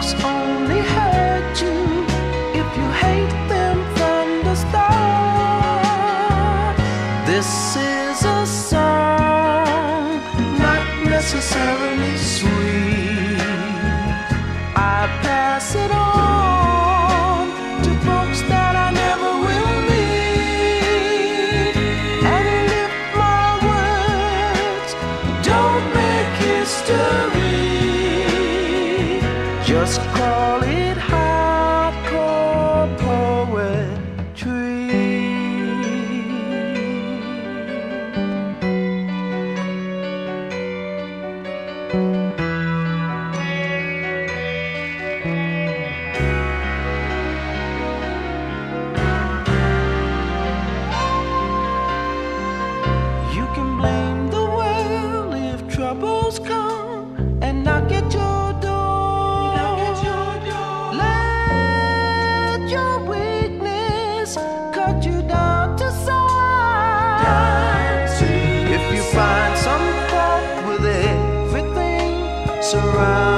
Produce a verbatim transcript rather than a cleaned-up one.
folks only hurt you if you hate them from the start. This is a song, not necessarily sweet. I pass it on to folks that I never will meet. And if my words don't make history, just call it hardcore poetry. You can blame the world if troubles come and knock at your door. Knock at your door. Let your weakness cut you down to size. If you find some fault with everything surrounding